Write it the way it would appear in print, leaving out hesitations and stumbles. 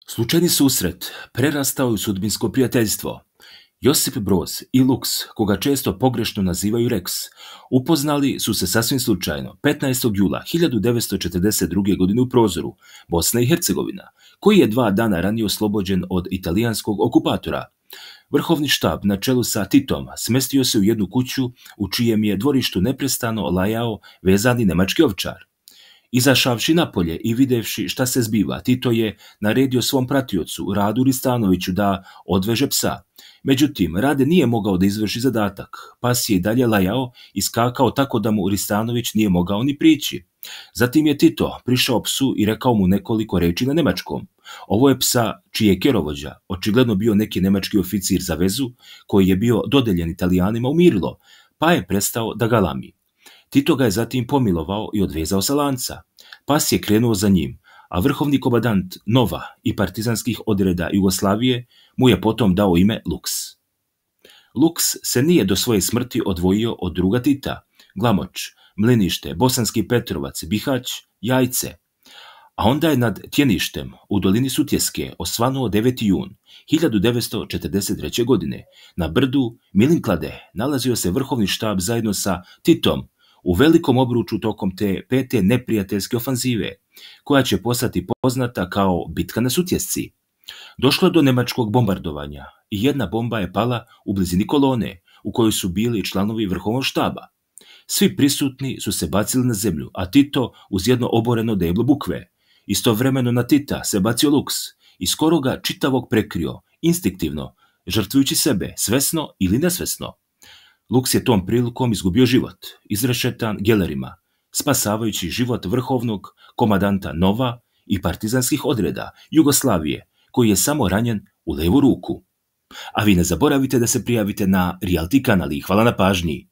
Slučajni susret prerastao je u sudbinsko prijateljstvo. Josip Broz i Luks, koga često pogrešno nazivaju Rex, upoznali su se sasvim slučajno 15. jula 1942. godine u Prozoru, Bosna i Hercegovina, koji je 2 dana ranije oslobođen od italijanskog okupatora. Vrhovni štab na čelu sa Titom smestio se u jednu kuću u čijem je dvorištu neprestano lajao vezani nemački ovčar. Izašavši napolje i videvši šta se zbiva, Tito je naredio svom pratiocu Radu Ristanoviću da odveže psa. Međutim, Rade nije mogao da izvrši zadatak. Pas je i dalje lajao i skakao tako da mu Ristanović nije mogao ni prići. Zatim je Tito prišao psu i rekao mu nekoliko reči na nemačkom. Ovo je psa čiji je kerovođa očigledno bio neki nemački oficir za vezu koji je bio dodeljen Italijanima u Mirlo, pa je prestao da ga lami. Tito ga je zatim pomilovao i odvezao sa lanca. Pas je krenuo za njim, a vrhovni komandant Nova i partizanskih odreda Jugoslavije mu je potom dao ime Luks. Luks se nije do svoje smrti odvojio od druga Tita, Glamoč, Mlinište, Bosanski Petrovac, Bihać, Jajce, a onda je nad Tjeništem u dolini Sutjeske osvanuo 9. jun 1943. godine. Na brdu Milinklade nalazio se vrhovni štab zajedno sa Titom u velikom obruču tokom te 5. neprijateljske ofanzive, koja će postati poznata kao bitka na Sutjesci. Došlo je do nemačkog bombardovanja i jedna bomba je pala u blizini kolone, u kojoj su bili članovi vrhovnog štaba. Svi prisutni su se bacili na zemlju, a Tito uz jedno oboreno deblo bukve. Istovremeno na Tita se bacio Luks i skoro ga čitavog prekrio, instinktivno, žrtvujući sebe, svesno ili nesvesno. Luks je tom prilikom izgubio život, izrešetan gelerima, spasavajući život vrhovnog komandanta Nova i partizanskih odreda Jugoslavije, koji je samo ranjen u levu ruku. A vi ne zaboravite da se prijavite na Reality kanal i hvala na pažnji.